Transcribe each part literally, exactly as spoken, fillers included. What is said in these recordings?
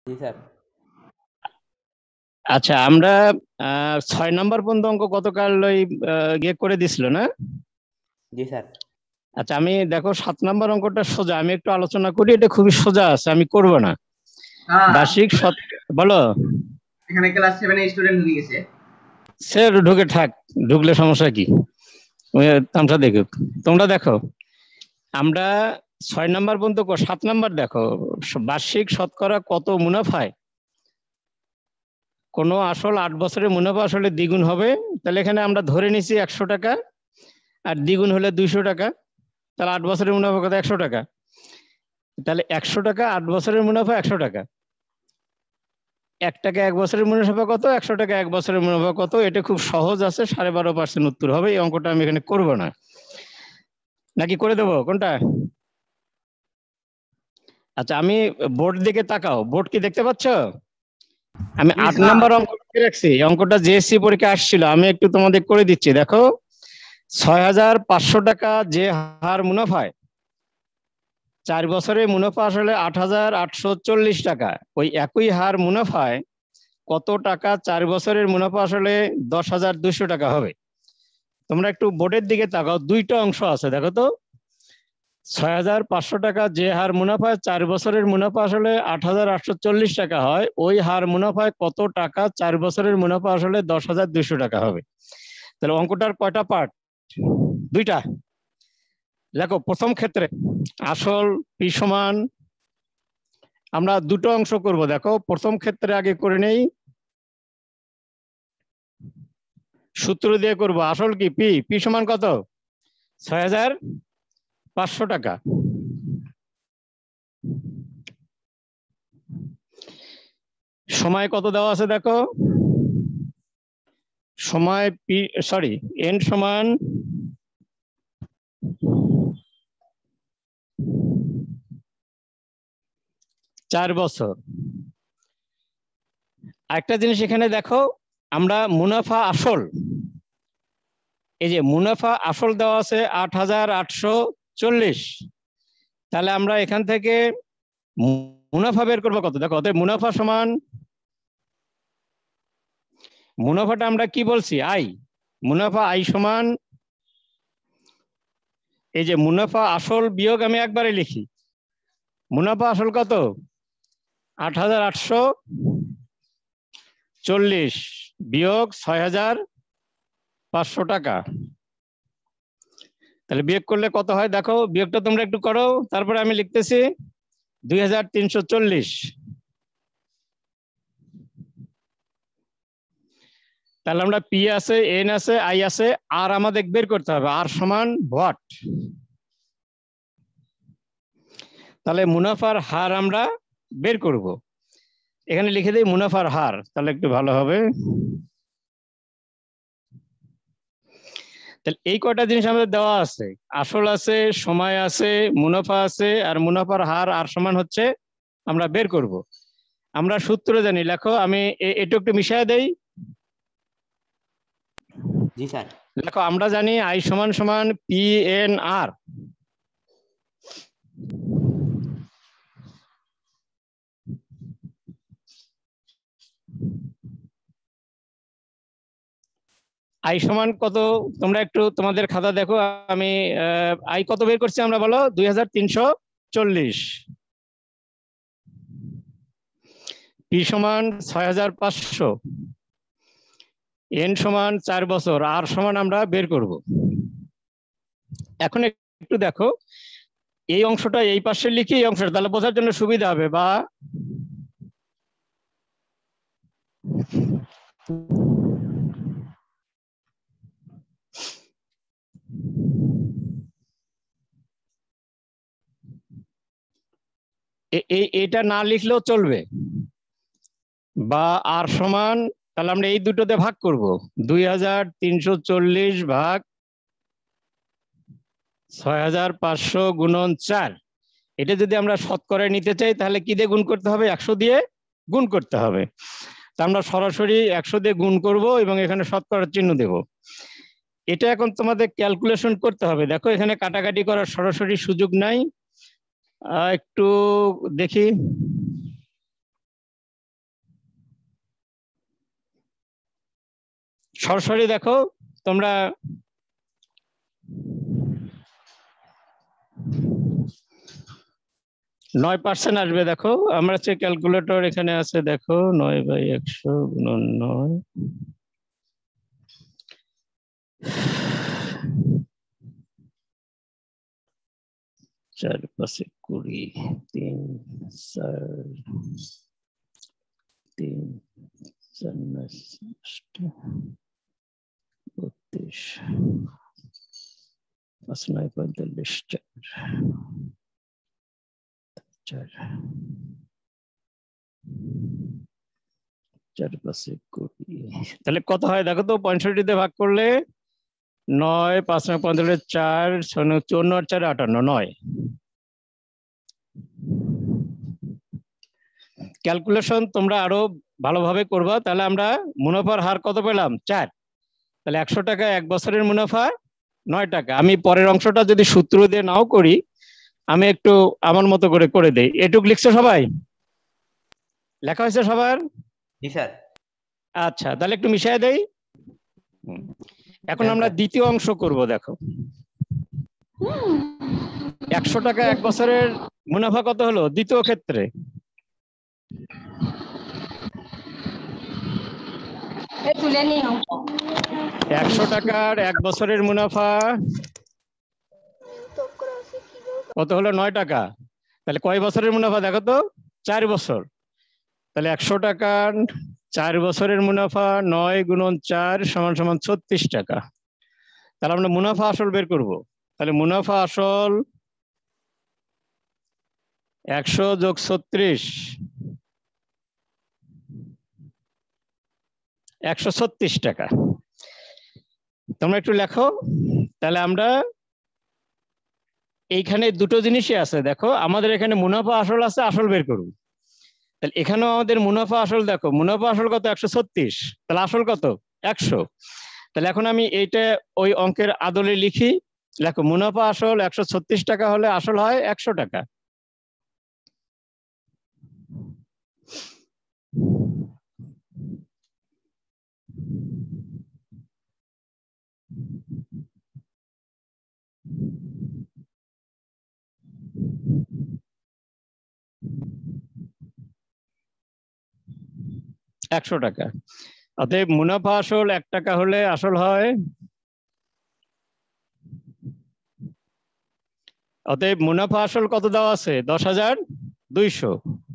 জি sir. আচ্ছা, আমরা আহ, ছয় নম্বর পর্যন্ত অঙ্ক গতকাল ওই আহ, ইয়ে করে দিছিল না? জি স্যার। আচ্ছা, আমি দেখো সাত নম্বর অঙ্কটা সোজা, আমি একটু আলোচনা করি। এটা খুবই সোজা আছে, আমি করব না। হ্যাঁ, বার্ষিক শত বলো। এখানে ক্লাস সেভেন এর স্টুডেন্ট ঢুকে গেছে। সে ঢুকে থাক, ঢুকলে সমস্যা কি? ওই তামসা দেখুক। তোমরা দেখো, আমরা ছয় নম্বর পর্যন্ত ক- সাত নম্বর দেখো, বার্ষিক শতকরা কত মুনাফায় কোনো আসল আট বছরের মুনাফা আসলে দ্বিগুণ হবে। তাহলে এখানে আমরা ধরে নিছি একশো টাকা, আর দ্বিগুণ হলে দুইশো টাকা। তাহলে আট বছরের মুনাফা কত? একশো টাকা। তাহলে একশো টাকা আট বছরের মুনাফা একশো টাকা। এক টাকা এক বছরের মুনাফা কত? একশো টাকা এক বছরের মুনাফা কত? এটা খুব সহজ আছে, সাড়ে বারো পার্সেন্ট উত্তর হবে। এই অঙ্কটা আমি এখানে করব না, নাকি করে দেবো কোনটা? আচ্ছা, আমি বোর্ড দিকে তাকাও, বোর্ড কি দেখতে পাচ্ছ? আমি জি আট স্যার। নাম্বার অঙ্ক লিখে রাখছি। এই অঙ্কটা জেএসসি পরীক্ষা আসছিল, আমি একটু তোমাদের করে দিচ্ছি। দেখো, ছয় হাজার পাঁচশো টাকা যে হার মুনাফায় চার বছরে মুনাফা আসলে আট হাজার আটশো চল্লিশ টাকা, ওই একই হার মুনাফায় কত টাকা চার বছরের মুনাফা আসলে দশ হাজার দুশো টাকা হবে। তোমরা একটু বোর্ডের দিকে তাকাও, দুইটা অংশ আছে দেখো তো। ছয় হাজার পাঁচশো টাকা যে হার মুনাফায় চার বছরের মুনাফা আসলে আট হাজার আটশো চল্লিশ টাকা হয়, ওই হার মুনাফায় কত টাকা চার বছরের মুনাফা আসলে দশ হাজার দুশো টাকা হবে। তাহলে অঙ্কটার কয়টা পার্ট? দুইটা। দেখো, প্রথম ক্ষেত্রে আসল পি সমান, আমরা দুটো অংশ করব। দেখো, প্রথম ক্ষেত্রে আগে করে নেই, সূত্র দিয়ে করব। আসল কি? পি। পি সমান কত? ছয় হাজার পাঁচশো টাকা। সময় কত দেওয়া আছে দেখো, সময় পি, সরি, এন সমান চার বছর। একটা জিনিস এখানে দেখো, আমরা মুনাফা আসল, এই যে মুনাফা আসল দেওয়া আছে আট হাজার আটশো চল্লিশ। তাহলে আমরা এখান থেকে মুনাফা বের করবো কত? দেখো, অতএব মুনাফা সমান, মুনাফাটা আমরা কি বলছি? আই। মুনাফা আই সমান, এই যে মুনাফা আসল বিয়োগ, আমি একবারে লিখি, মুনাফা আসল কত? আট হাজার আটশো চল্লিশ বিয়োগ ছয় হাজার পাঁচশো টাকা। তাহলে বিয়োগ করলে কত হয় দেখো, বিয়োগটা তোমরা একটু করো, তারপরে আমি লিখতেছি দুই হাজার তিনশো চল্লিশ। তাহলে আমরা পি আছে, এন আছে, আই আছে, আর আমাদের বের করতে হবে। আর সমান হোয়াট? তাহলে মুনাফার হার আমরা বের করব। এখানে লিখে দিই মুনাফার হার, তাহলে একটু ভালো হবে। তাহলে এই কয়টা জিনিস আমাদের দেওয়া আছে, আসল আছে, সময় আছে, মুনাফা আছে, আর মুনাফার হার আর সমান হচ্ছে আমরা বের করব। আমরা সূত্র জানি, লেখো, আমি এটা একটু মিশিয়ে দেই। জি স্যার। দেখো, আমরা জানি আই সমান সমান পি এন আর। আই সমান কত? তোমরা একটু তোমাদের খাতা দেখো, আমি আই কত বের করছি আমরা, বলো, দুই হাজার তিনশো চল্লিশ। পি সমান ছয় হাজার পাঁচশো, এন সমান চার বছর, আর সমান আমরা বের করব। এখন একটু দেখো, এই অংশটা এই পাশে লিখি, এই অংশটা, তাহলে বোঝার জন্য সুবিধা হবে। বা এটা না লিখলেও চলবে। বা আর সমান, তাহলে আমরা এই দুটোতে ভাগ করব, দুই হাজার তিনশো চল্লিশ ভাগ ছয় হাজার পাঁচশো গুণন চার। এটা যদি আমরা শতকরায় নিতে চাই, তাহলে কি দিয়ে গুণ করতে হবে? একশো দিয়ে গুণ করতে হবে। তা আমরা সরাসরি একশো দিয়ে গুণ করব এবং এখানে শতকরার চিহ্ন দেব। এটা এখন তোমাদের ক্যালকুলেশন করতে হবে। দেখো, এখানে কাটাকাটি করার সরাসরি সুযোগ নাই। একটু দেখি, সরাসরি দেখো তোমরা নয় পার্সেন্ট আসবে। দেখো আমরা হচ্ছে ক্যালকুলেটর এখানে আছে, দেখো নয় বাই একশো গুণন নয়, চার পাশে কুড়ি, তিন চার তিন চার বত্রিশ, পাঁচ নয় পঁয়তাল্লিশ, চার চার চার পাশে কুড়ি, তাহলে কত হয় দেখো তো? পঁয়ষট্টিতে ভাগ করলে নয়, পাঁচ নয় পঁয়তাল্লিশ, চার ছয় চুয়ান্ন, চার আটান্ন, নয়। ক্যালকুলেশন তোমরা আরো ভালোভাবে করবা, তাহলে আমরা মুনাফার হার কত পেলাম? চার। তাহলে একশো টাকা এক বছরের মুনাফা নয় টাকা। আমি পরের অংশটা যদি সূত্র দিয়ে নাও করি, আমি একটু আমার মতো করে করে দেই। এটুক লিখছো সবাই? লেখা হয়েছে সবার? জি স্যার। আচ্ছা, তাহলে একটু মিশিয়ে দেই। এখন আমরা দ্বিতীয় অংশ করব। দেখো একশো টাকা এক বছরের মুনাফা কত হলো দ্বিতীয় ক্ষেত্রে? একশো টাকার এক বছরের মুনাফা কত হলো? নয় টাকা। তাহলে কয় বছরের মুনাফা দেখো তো? চার বছর। তাহলে একশো টাকার চার বছরের মুনাফা নয় গুণন চার সমান সমান ছত্রিশ টাকা। তাহলে আমরা মুনাফা আসল বের করব। তাহলে মুনাফা আসল একশো যোগ ছত্রিশ, একশো ছত্রিশ টাকা। তোমরা একটু লেখো। তাহলে আমরা এইখানে দুটো জিনিসই আছে। দেখো আমাদের এখানে মুনাফা আসল আছে, আসল বের করব। তাহলে এখানেও আমাদের মুনাফা আসল, দেখো মুনাফা আসল কত? একশো ছত্রিশ। তাহলে আসল কত? একশো। তাহলে এখন আমি এইটা ওই অঙ্কের আদলে লিখি। দেখো মুনাফা আসল একশো ছত্রিশ টাকা হলে আসল হয় একশো টাকা। একশো টাকা। অতএব মুনাফা আসল এক টাকা হলে আসল হয়, অতএব মুনাফা আসল কত দেওয়া আছে? দশ হাজার দুইশো।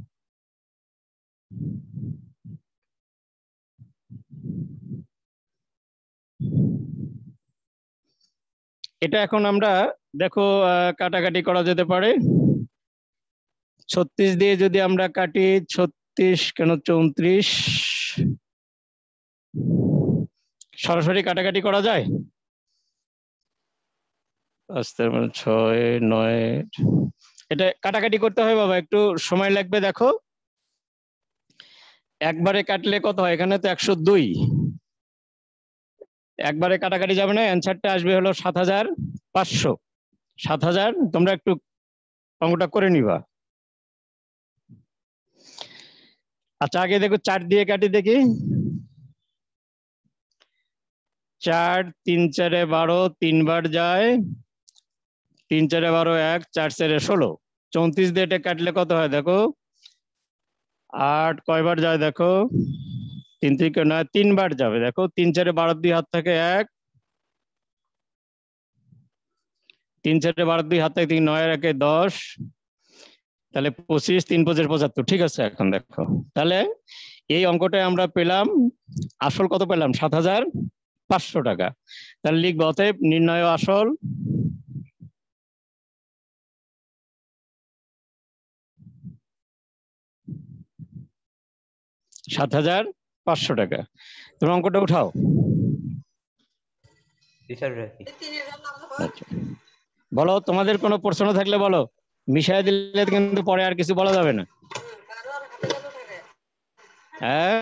এটা এখন আমরা দেখো কাটাকাটি করা যেতে পারে। ছত্রিশ দিয়ে যদি আমরা কাটি, ছত্রিশ কেন চৌত্রিশ, সরাসরি কাটাকাটি করা যায়? ছয় নয়, এটা কাটাকাটি করতে হয় বাবা, একটু সময় লাগবে। দেখো একবারে কাটলে কত হয়? এখানে তো একশো দুই, একবারে কাটাকাটি যাবে না। অ্যান্সারটা আসবে হলো সাত হাজার পাঁচশো। সাত হাজার। তোমরা একটু অঙ্কটা করে নিবা। আচ্ছা আগে দেখো চার দিয়ে কাটি দেখি। চার তিন চারে বারো, তিনবার যায়, তিন চারে বারো এক, চার চারে ষোলো। চৌত্রিশ দিয়ে এটা কাটলে কত হয়? দেখো আট কয়বার যায়? দেখো তিন থেকে নয়, তিনবার যাবে। দেখো তিন চারে বারো, দুই হাত থেকে এক, তিন চারে বারো, দুই হাত থেকে তিন, নয় একে দশ, তাহলে পঁচিশ, তিন পঁচিশ পঁচাত্তর। ঠিক আছে। এখন দেখো তাহলে এই অঙ্কটায় আমরা পেলাম আসল কত পেলাম? সাত হাজার পাঁচশো টাকা। তাহলে লিখবো অতএব নির্ণয় আসল সাত হাজার পাঁচশো টাকা। তুমি অঙ্কটা উঠাও। বলো তোমাদের কোনো প্রশ্ন থাকলে বলো, মিশাই দিলে কিন্তু পরে আর কিছু বলা যাবে না। হ্যাঁ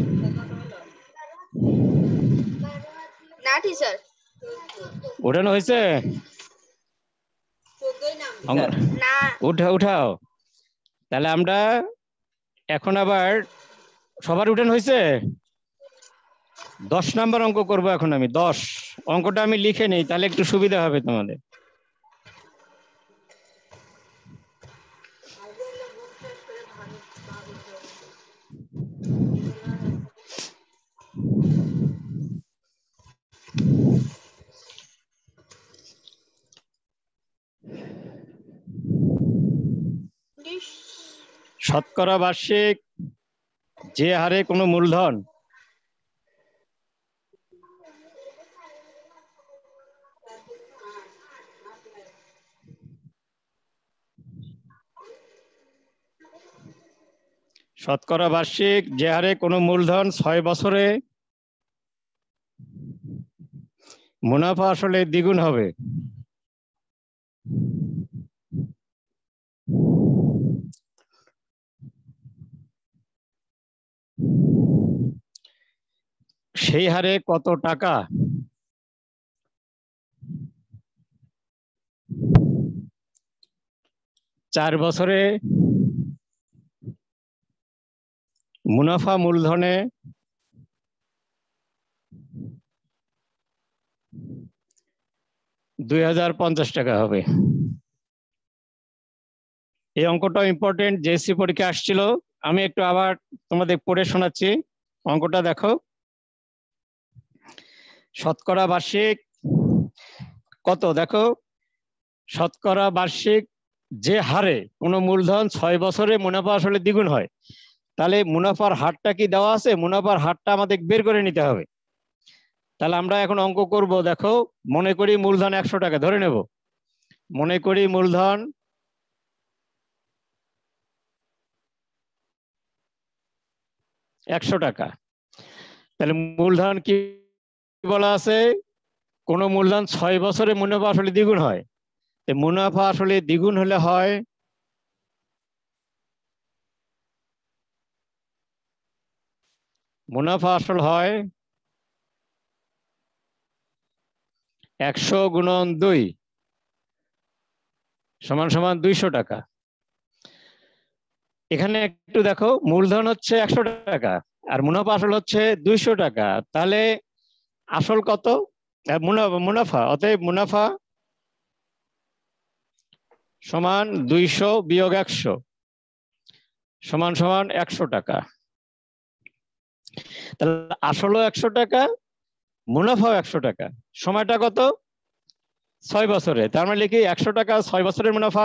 উঠানো হয়েছে? উঠা উঠাও। তাহলে আমরা এখন আবার সবার উঠানো হয়েছে? দশ নাম্বার অঙ্ক করবো এখন আমি। দশ অঙ্কটা আমি লিখে নেই, তাহলে একটু সুবিধা হবে তোমাদের। শতকরা বার্ষিক যে হারে কোনো মূলধন শতকরা বার্ষিক যে হারে কোনো মূলধন ছয় বছরে মুনাফা আসলে দ্বিগুণ হবে। সেই হারে কত টাকা? চার বছরে মুনাফা মূলধনে দুই হাজার পঞ্চাশ টাকা হবে। এই অঙ্কটা ইম্পর্টেন্ট, জেএসসি পরীক্ষা আসছিল। আমি একটু আবার তোমাদের পড়ে শোনাচ্ছি। অঙ্কটা দেখো, শতকরা বার্ষিক কত দেখো, শতকরা বার্ষিক যে হারে কোনো মূলধন ছয় বছরে মুনাফা আসলে দ্বিগুণ হয়, তাহলে মুনাফার হারটা কি দেওয়া আছে? মুনাফার হারটা আমাদের বের করে নিতে হবে। তাহলে আমরা এখন অঙ্ক করব। দেখো, মনে করি মূলধন একশো টাকা ধরে নেব। মনে করি মূলধন একশো টাকা। তাহলে মূলধন কি বলা আছে? কোন মূলধন ছয় বছরে মুনাফা আসলে দ্বিগুণ হয়। মুনাফা আসলে দ্বিগুণ হলে হয় মুনাফা আসল হয় একশো গুণন দুই সমান সমান দুইশো টাকা। এখানে একটু দেখো, মূলধন হচ্ছে একশো টাকা আর মুনাফা আসল হচ্ছে দুইশো টাকা। তাহলে আসল কত? মুনাফা। অতএব মুনাফা সমান দুইশো বিয়োগ একশো সমান সমান একশো টাকা। তাহলে আসলও একশো টাকা, মুনাফাও একশো টাকা। সময়টা কত? ছয় বছরে। তার মানে লিখি একশো টাকা ছয় বছরের মুনাফা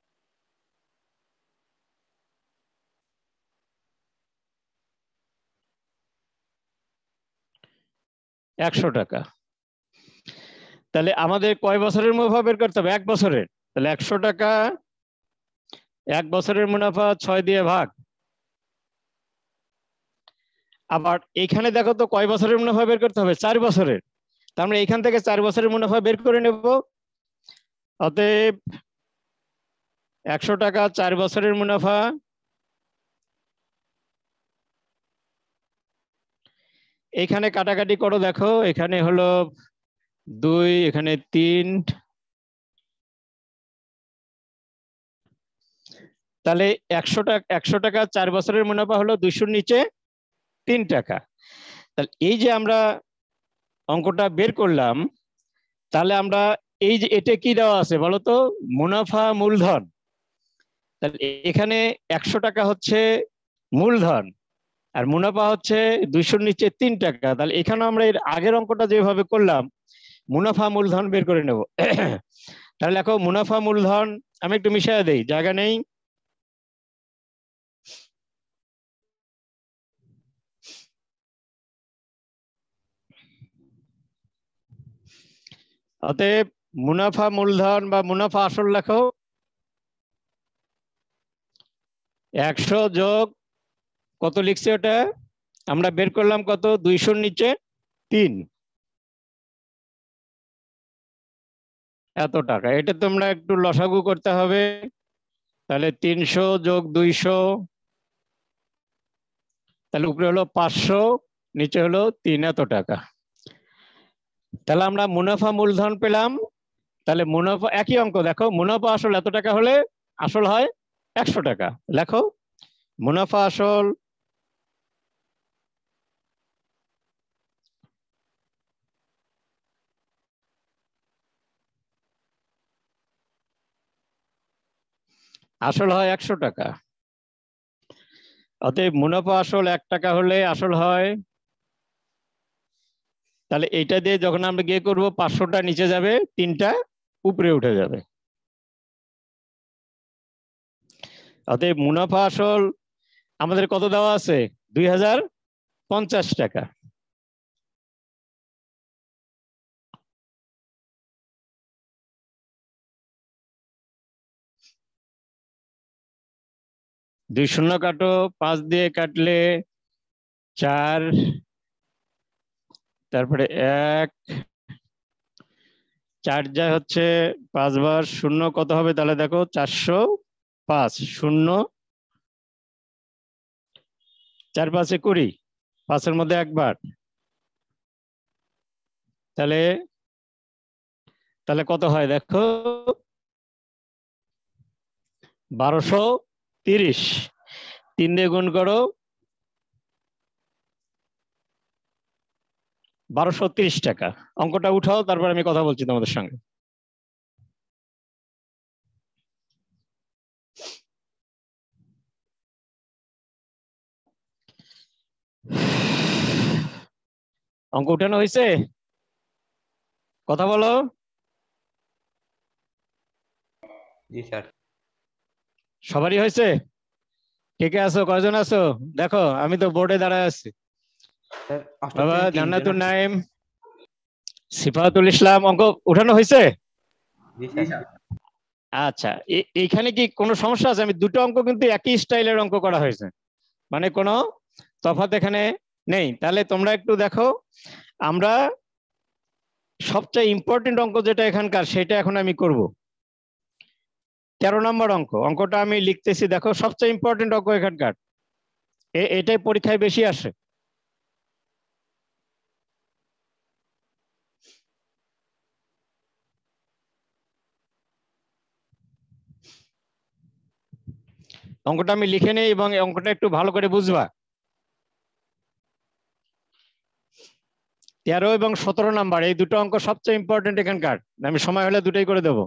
একশো টাকা। তাহলে আমাদের কয় বছরের মুনাফা বের করতে হবে? এক বছরের। তাহলে একশো টাকা এক বছরের মুনাফা ছয় দিয়ে ভাগ। আবার এইখানে দেখো তো কয় বছরের মুনাফা বের করতে হবে? চার বছরের। তার মানে এইখান থেকে চার বছরের মুনাফা বের করে নেব। অতএব একশো টাকা চার বছরের মুনাফা এইখানে কাটাকাটি করো। দেখো, এখানে হলো দুই, এখানে তিন, তাহলে একশো টাকা একশো টাকা চার বছরের মুনাফা হলো দুইশোর নিচে তিন টাকা। তাহলে এই যে আমরা অঙ্কটা বের করলাম, তাহলে আমরা এই যে এটা কি দেওয়া আছে বলো তো? মুনাফা মূলধন। তাহলে এখানে একশো টাকা হচ্ছে মূলধন আর মুনাফা হচ্ছে দুইশোর নিচে তিন টাকা। তাহলে এখানে আমরা এর আগের অঙ্কটা যেভাবে করলাম মুনাফা মূলধন বের করে নেব। তাহলে দেখো, মুনাফা মূলধন আমি একটু মিশিয়ে দেই, জায়গা নেই। অতএব মুনাফা মূলধন বা মুনাফা আসল লেখো একশো যোগ কত লিখছি ওটা আমরা বের করলাম কত? দুইশোর নিচে তিন, এত টাকা। এটা তোমরা একটু লসাগু করতে হবে। তাহলে তিনশো যোগ দুইশো, তাহলে উপরে হলো পাঁচশো, নিচে হলো তিন, এত টাকা। তাহলে আমরা মুনাফা মূলধন পেলাম। তাহলে মুনাফা একই অঙ্ক। দেখো, মুনাফা আসল এত টাকা হলে আসল হয় একশো টাকা। লেখো, মুনাফা আসল আসল হয় একশো টাকা। অতএব মুনাফা আসল এক টাকা হলে আসল হয়, তাহলে এইটা দিয়ে যখন আমরা গিয়ে করবো পাঁচশোটা নিচে যাবে, তিনটা উপরে উঠে যাবে। অতএব মুনাফা আসল আমাদের কত দেওয়া আছে? দুই হাজার পঞ্চাশ টাকা। দুই শূন্য কাটো, পাঁচ দিয়ে কাটলে চার, তারপরে এক, চার যায় হচ্ছে পাঁচবার শূন্য কত হবে তাহলে দেখো, চারশো পাঁচ। শূন্য চার পাঁচে কুড়ি, পাঁচের মধ্যে একবার, তাহলে তাহলে কত হয় দেখো, বারোশো তিরিশ। তিন দিয়ে গুণ করো, বারোশো তিরিশ টাকা। অঙ্কটা উঠাও, তারপর আমি কথা বলছি তোমাদের সঙ্গে। অঙ্ক উঠানো হয়েছে? কথা বলো। জি স্যার। সবারই হয়েছে? কে কে আছো, কয়জন আছো দেখো, আমি তো বোর্ডে দাঁড়ায় আছি। স্যার অষ্টম বাবা শ্রেণীর তিনজন জান্নাতুন আছে। নাইম, সিফাতুল ইসলাম, অঙ্ক উঠানো হয়েছে? জি জি স্যার। স্যার। আচ্ছা, এ- এইখানে কি কোনো সমস্যা আছে? আমি দুটো অঙ্ক কিন্তু একই স্টাইলের অঙ্ক করা হয়েছে, মানে কোনো তফাৎ এখানে নেই। তাহলে তোমরা একটু দেখো, আমরা সবচেয়ে ইম্পর্টেন্ট অঙ্ক যেটা এখানকার, সেটা এখন আমি করব। তেরো নম্বর অঙ্ক, অঙ্কটা আমি লিখতেছি দেখো, সবচেয়ে ইম্পর্টেন্ট অঙ্ক এখানকার, এ- এটাই পরীক্ষায় বেশি আসে। অঙ্কটা আমি লিখে নেই এবং এই অঙ্কটা একটু ভালো করে বুঝবা। তেরো এবং সতেরো নাম্বার এই দুটো অঙ্ক সবচেয়ে ইম্পর্টেন্ট এখানকার, আমি সময় হলে দুটোই করে দেবো।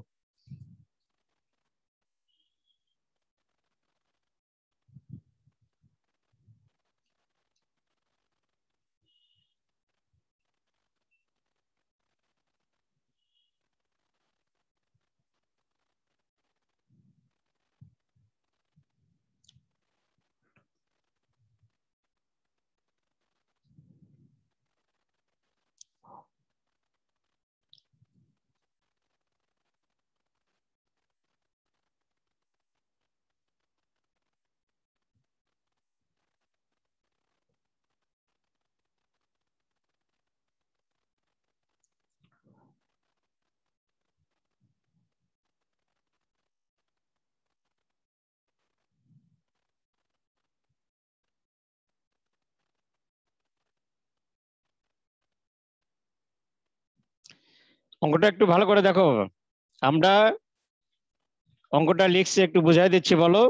অঙ্কটা একটু ভালো করে দেখো, আমরা অঙ্কটা লিখছি, একটু বুঝাই দিচ্ছি, বলো।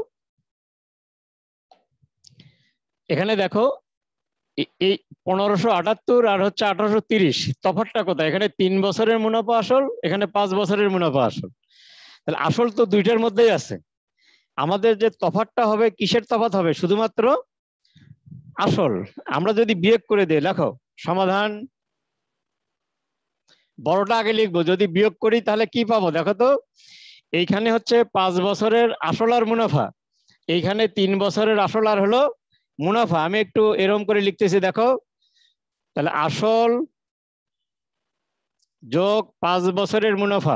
এখানে দেখো, এ- এই পনেরোশো আটাত্তর আর হচ্ছে আঠারোশো তিরিশ, তফাৎটা কোথায়? এখানে তিন বছরের মুনাফা আসল, এখানে পাঁচ বছরের মুনাফা আসল। তাহলে আসল তো দুইটার মধ্যেই আছে। আমাদের যে তফাৎটা হবে, কিসের তফাৎ হবে? শুধুমাত্র আসল। আমরা যদি বিয়োগ করে দিই, দেখো সমাধান, বড়টা আগে লিখবো, যদি বিয়োগ করি তাহলে কি পাবো দেখো তো। এইখানে হচ্ছে পাঁচ বছরের আসল আর মুনাফা, এইখানে তিন বছরের আসল আর হলো মুনাফা। আমি একটু এরকম করে লিখতেছি দেখো, তাহলে আসল যোগ পাঁচ বছরের মুনাফা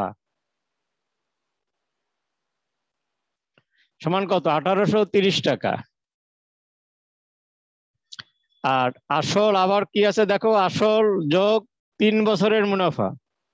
সমান কত? আঠারোশো তিরিশ টাকা। আর আসল আবার কি আছে দেখো, আসল যোগ তিন বছরের মুনাফা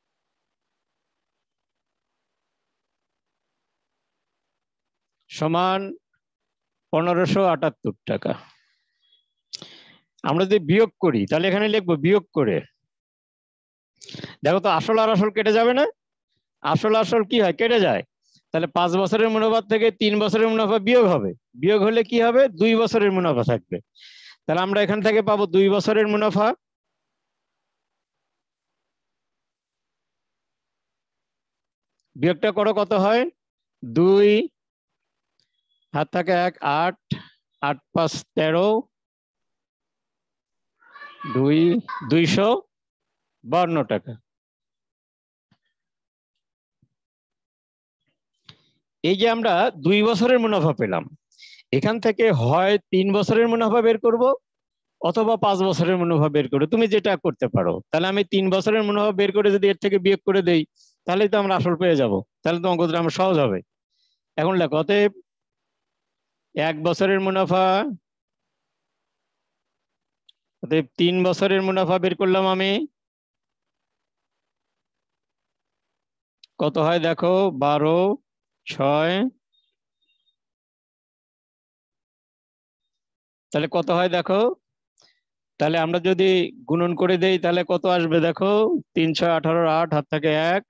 সমান পনেরোশো আটাত্তর টাকা। আমরা যদি বিয়োগ করি তাহলে এখানে লিখবো বিয়োগ করে, দেখো তো আসল আর আসল কেটে যাবে না? আসল আসল কি হয়? কেটে যায়। তাহলে পাঁচ বছরের মুনাফা থেকে তিন বছরের মুনাফা বিয়োগ হবে, বিয়োগ হলে কি হবে? দুই বছরের মুনাফা থাকবে। তাহলে আমরা এখান থেকে পাবো দুই বছরের মুনাফা। বিয়োগটা করো, কত হয়? দুই হাত থাকে এক, আট, আট পাঁচ তেরো, দুই দুইশো বান্ন টাকা। এই যে আমরা দুই বছরের মুনাফা পেলাম, এখান থেকে হয় তিন বছরের মুনাফা বের করব অথবা পাঁচ বছরের মুনাফা বের করে, তুমি যেটা করতে পারো। তাহলে আমি তিন বছরের মুনাফা বের করে যদি এর থেকে বিয়োগ করে দেই তাহলেই তো আমরা আসল পেয়ে যাব, তাহলে তো অঙ্কটা আমার সহজ হবে। এখন লেখো অতএব এক বছরের মুনাফা, অতএব তিন বছরের মুনাফা বের করলাম আমি, কত হয় দেখো, বারো ছয়, তাহলে কত হয় দেখো, তাহলে আমরা যদি গুণন করে দেই তাহলে কত আসবে দেখো, তিন ছয় আঠারো, আট, হাত থাকে এক,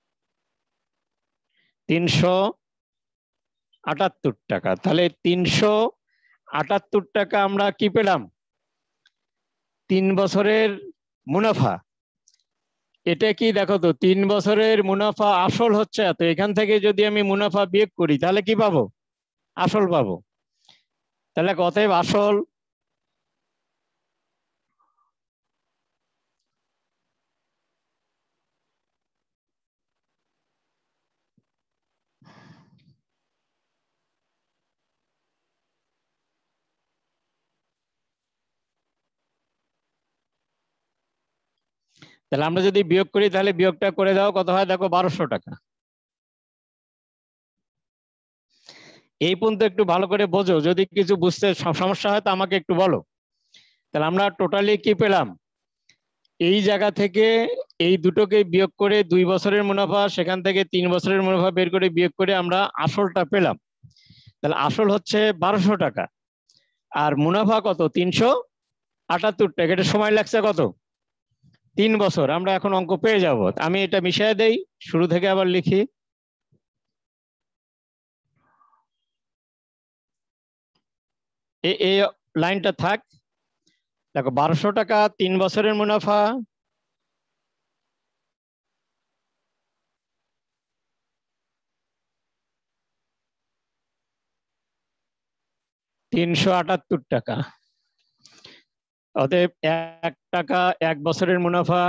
তিনশো আটাত্তর টাকা। তাহলে তিনশো আটাত্তর টাকা আমরা কি পেলাম, তিন বছরের মুনাফা। এটা কি দেখো তো, তিন বছরের মুনাফা আসল হচ্ছে এত, এখান থেকে যদি আমি মুনাফা বিয়োগ করি তাহলে কি পাবো, আসল পাবো। তাহলে অতএব আসল তাহলে আমরা যদি বিয়োগ করি তাহলে বিয়োগটা করে দাও, কত হয় দেখো, বারোশো টাকা। এই পর্যন্ত একটু ভালো করে বোঝো, যদি কিছু বুঝতে সমস্যা হয় তো আমাকে একটু বলো। তাহলে আমরা টোটালি কি পেলাম, এই জায়গা থেকে এই দুটোকে বিয়োগ করে দুই বছরের মুনাফা, সেখান থেকে তিন বছরের মুনাফা বের করে বিয়োগ করে আমরা আসলটা পেলাম। তাহলে আসল হচ্ছে বারোশো টাকা আর মুনাফা কত, তিনশো আটাত্তর টাকা। এটা সময় লাগছে কত, তিন বছর। আমরা এখন অঙ্ক পেয়ে যাব। আমি এটা মিশিয়ে দেই, শুরু থেকে আবার লিখি। এই লাইনটা থাক, দেখো বারোশো টাকা তিন বছরের মুনাফা, তিনশো আটাত্তর টাকা। অতএব এক টাকা এক বছরের মুনাফা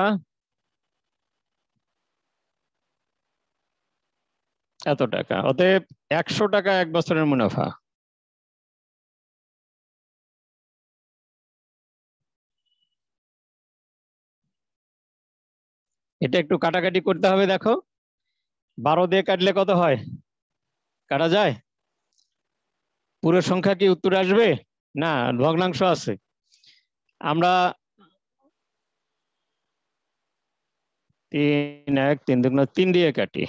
এত টাকা। অতএব একশো টাকা এক বছরের মুনাফা। এটা একটু কাটাকাটি করতে হবে। দেখো বারো দিয়ে কাটলে কত হয়, কাটা যায়? পুরো সংখ্যা কি উত্তর আসবে না, ভগ্নাংশ আছে। আমরা তিন এক তিন দুগুণ তিন দিয়ে কাটি,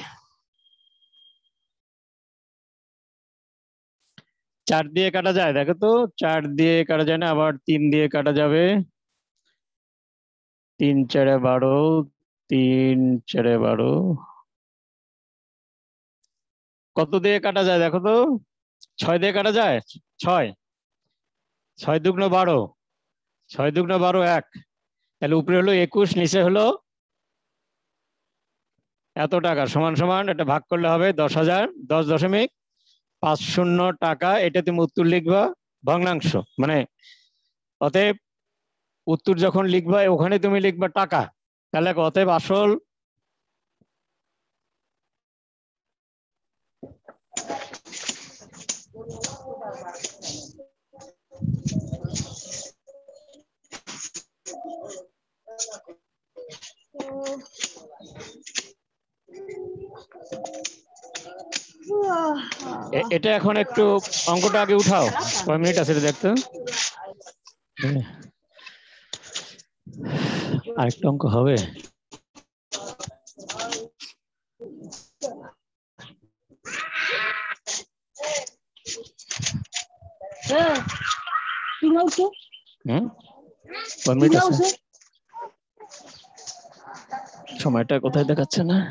চার দিয়ে কাটা যায়? দেখো তো, চার দিয়ে কাটা যায় না, আবার তিন দিয়ে কাটা যাবে। তিন চারে বারো, তিন চারে বারো, কত দিয়ে কাটা যায় দেখো তো, ছয় দিয়ে কাটা যায়? ছয়, ছয় দুগুণ বারো, ছয় দুগুণ বারো এক, তাহলে উপরে হলো একুশ, নিচে হলো এত টাকা, সমান সমান এটা ভাগ করলে হবে দশ হাজার, দশ দশমিক পাঁচ শূন্য টাকা। এটা তুমি উত্তর লিখবা ভগ্নাংশ, মানে অতএব উত্তর যখন লিখবা ওখানে তুমি লিখবা টাকা। তাহলে অতএব আসল এটা এখন একটু অঙ্কটা আগে উঠাও, কয় মিনিট আছে দেখতো। আরেকটা অঙ্ক হবে। হুম, কয় মিনিট আছে? সময়টা কোথায় দেখাচ্ছে না?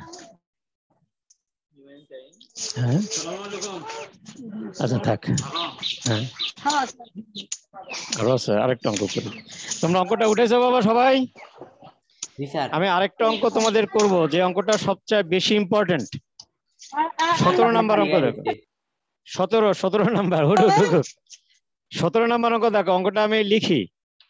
হ্যাঁ আচ্ছা থাক। হ্যাঁ আরো আছে, আরেকটা অঙ্ক করি। তোমরা অঙ্কটা উঠেছো বাবা সবাই? জি স্যার। আমি আরেকটা অঙ্ক তোমাদের করব, যে অঙ্কটা সবচেয়ে বেশি ইম্পর্টেন্ট। সতেরো নাম্বার অঙ্ক দেখো, সতেরো সতেরো নাম্বার সতেরো নাম্বার অঙ্ক দেখো, অঙ্কটা আমি লিখি।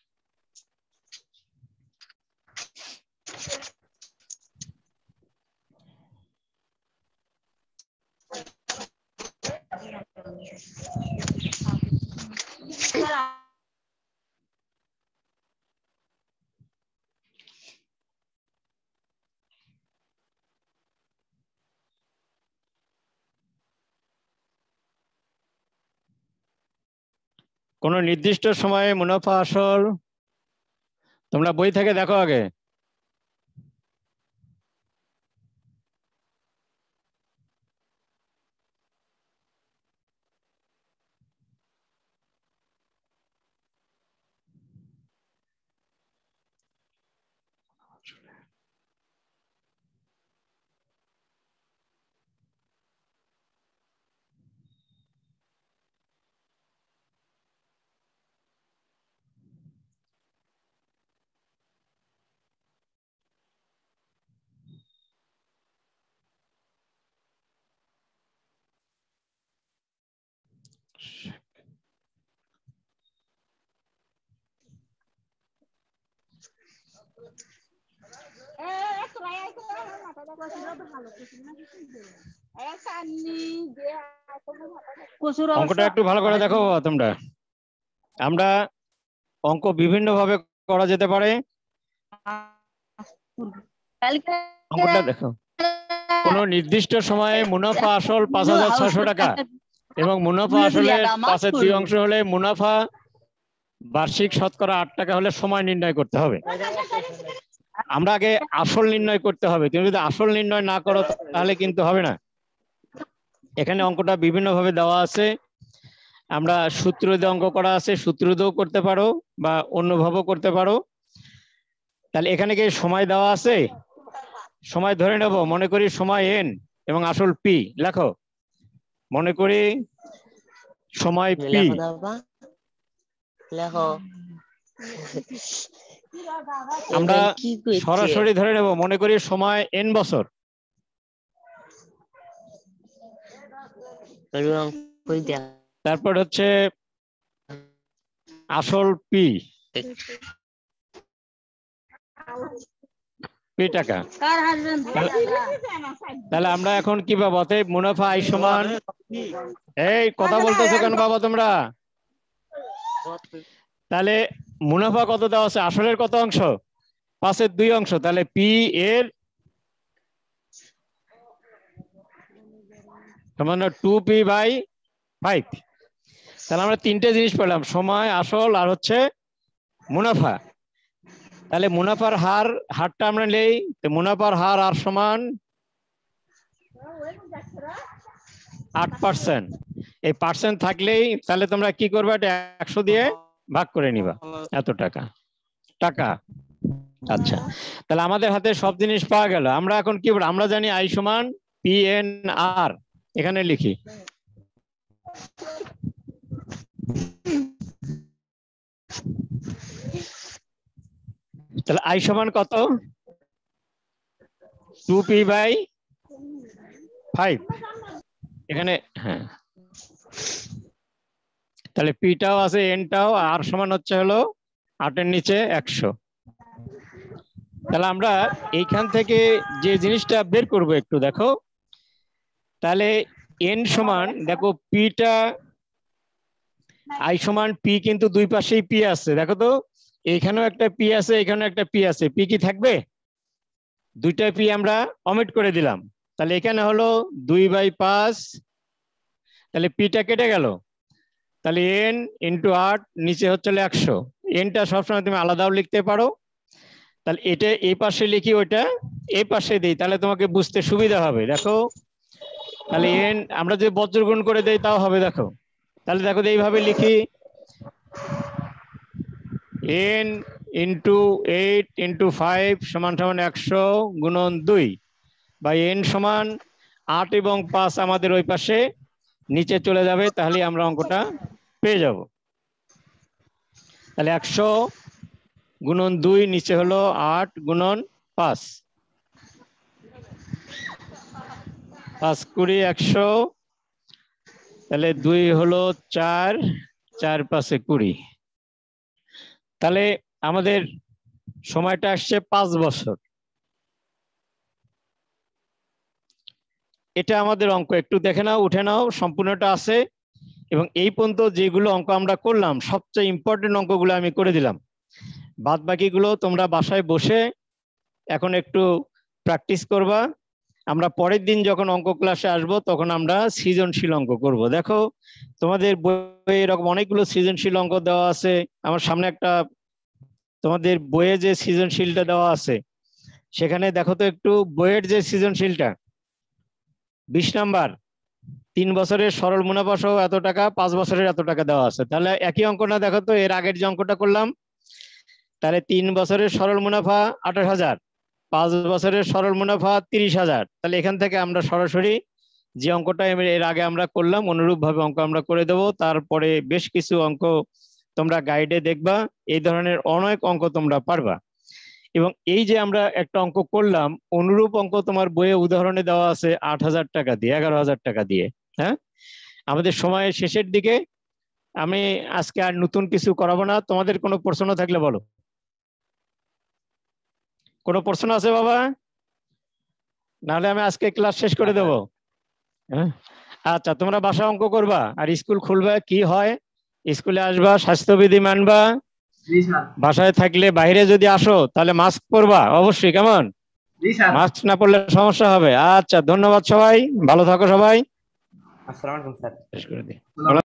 কোন নির্দিষ্ট সময়ে মুনাফা আসল, তোমরা বই থেকে দেখো আগে। অঙ্কটা একটু ভালো করে দেখো তোমরা। আমরা অঙ্ক বিভিন্ন ভাবে করা যেতে পারে। অঙ্কটা দেখো, কোন নির্দিষ্ট সময়ে মুনাফা আসল পাঁচ হাজার ছয়শো টাকা এবং মুনাফা আসলের পাঁচের দুই অংশ হলে মুনাফা বার্ষিক শতকরা আট টাকা হলে সময় নির্ণয় করতে হবে। আমরা আগে আসল নির্ণয় করতে হবে। তুমি যদি আসল নির্ণয় না করো তাহলে কিন্তু হবে না। এখানে অঙ্কটা বিভিন্ন ভাবে দেওয়া আছে, আমরা সূত্র দিয়ে অঙ্ক করা আছে, সূত্র দিয়েও করতে পারো বা অন্যভাবেও করতে পারো। তাহলে এখানে কি সময় দেওয়া আছে? সময় ধরে নেব, মনে করি সময় এন এবং আসল পি। লেখো, মনে করি সময় পি। আমরা সরাসরি ধরে নেব, মনে করি সময় এন বছর। তারপর হচ্ছে আসল পি পি টাকা। তাহলে আমরা এখন কি পাবো? অতএব মুনাফা আই সমান, এই কথা বলতেছো কেন বাবা তোমরা? তাহলে মুনাফা কত দেওয়া আছে? আসলের কত অংশ? পাঁচের দুই অংশ। তাহলে পি এর সমান টু পি বাই ফাইভ। তাহলে আমরা তিনটে জিনিস পেলাম, সময়, আসল আর হচ্ছে মুনাফা। তাহলে মুনাফার হার হারটা আমরা নেই, মুনাফার হার আর সমান আট পার্সেন্ট। এই পার্সেন্ট থাকলেই তাহলে তোমরা কি করবে? এটা একশো দিয়ে ভাগ করে নিবা, এত টাকা টাকা। আচ্ছা, তাহলে আমাদের হাতে সব জিনিস পাওয়া গেল। আমরা এখন কি বলবো? আমরা জানি আই সমান পি এন আর। এখানে লিখি তাহলে আই সমান কত? Two P by five. এখানে হ্যাঁ, তাহলে পিটাও আছে, এনটাও, আর সমান হচ্ছে হলো আটের নিচে একশো। তাহলে আমরা এইখান থেকে যে জিনিসটা বের করব একটু দেখো। তাহলে এন সমান, দেখো পিটা আই সমান পি, কিন্তু দুই পাশেই পি আছে। দেখো তো, এইখানেও একটা পি আছে, এখানেও একটা পি আছে। পি কি থাকবে? দুইটা পি আমরা অমিট করে দিলাম। তাহলে এখানে হলো দুই বাই পাঁচ। তাহলে পিটা কেটে গেল। তাহলে এন ইন্টু আট, নিচে হচ্ছে একশো। এনটা সবসময় তুমি আলাদাও লিখতে পারো। তাহলে এটা এই পাশে লিখি, ওইটা এই পাশে দিই, তাহলে তোমাকে বুঝতে সুবিধা হবে। দেখো, তাহলে এন আমরা যদি বজ্রগুণ করে দেই তাও হবে। দেখো, তাহলে দেখো এইভাবে লিখি, N into eight into five সমান সমান একশো গুণন দুই, বা এন সমান আট এবং পাঁচ আমাদের ওই পাশে নিচে চলে যাবে। তাহলে আমরা অঙ্কটা পেয়ে যাব। তাহলে একশো গুণন দুই, নিচে হলো আট গুণন পাঁচ, পাঁচ কুড়ি একশো, তাহলে দুই হলো চার, চার পাঁচে কুড়ি। তাহলে আমাদের সময়টা আসছে পাঁচ বছর। এটা আমাদের অঙ্ক, একটু দেখে নাও, উঠে নাও, সম্পূর্ণটা আছে। এবং এই পর্যন্ত যেগুলো অঙ্ক আমরা করলাম সবচেয়ে ইম্পর্টেন্ট অঙ্কগুলো আমি করে দিলাম। বাদ বাকিগুলো তোমরা বাসায় বসে এখন একটু প্র্যাকটিস করবা। আমরা পরের দিন যখন অঙ্ক ক্লাসে আসবো তখন আমরা সৃজনশীল অঙ্ক করব। দেখো তোমাদের বইয়ে এরকম অনেকগুলো সৃজনশীল অঙ্ক দেওয়া আছে। আমার সামনে একটা তোমাদের বইয়ে যে সৃজনশীলটা দেওয়া আছে সেখানে দেখো তো একটু, বইয়ের যে সৃজনশীলটা বিশ নাম্বার, তিন বছরের সরল মুনাফা সহ এত টাকা, পাঁচ বছরের এত টাকা দেওয়া আছে। তাহলে একই অঙ্ক না? দেখো তো এর আগের যে অঙ্কটা করলাম, তাহলে তিন বছরের সরল মুনাফা আঠাশ হাজার, পাঁচ বছরের সরল মুনাফা তিরিশ হাজার। তাহলে এখান থেকে আমরা সরাসরি যে অঙ্কটা এর আগে আমরা করলাম অনুরূপ ভাবে অঙ্ক আমরা করে দেব। তারপরে বেশ কিছু অঙ্ক তোমরা গাইডে দেখবা, এই ধরনের অনেক অঙ্ক তোমরা পারবা। এবং এই যে আমরা একটা অঙ্ক করলাম, অনুরূপ অঙ্ক তোমার বইয়ে উদাহরণে দেওয়া আছে আট হাজার টাকা দিয়ে, এগারো হাজার টাকা দিয়ে। হ্যাঁ, আমাদের সময়ের শেষের দিকে, আমি আজকে আর নতুন কিছু করাবো না। তোমাদের কোনো প্রশ্ন থাকলে বলো। কোনো প্রশ্ন আছে বাবা? নাহলে আমি আজকে ক্লাস শেষ করে দেবো। হ্যাঁ, আচ্ছা, তোমরা বাসা অঙ্ক করবা আর স্কুল খুলবে, কি হয় স্কুলে আসবা, স্বাস্থ্যবিধি মানবা। বাসায় থাকলে বাইরে যদি আসো তাহলে মাস্ক পরবা অবশ্যই, কেমন? মাস্ক না পরলে সমস্যা হবে। আচ্ছা, ধন্যবাদ সবাই, ভালো থাকো সবাই। আসসালামু আলাইকুম স্যার। শেষ করে দিই।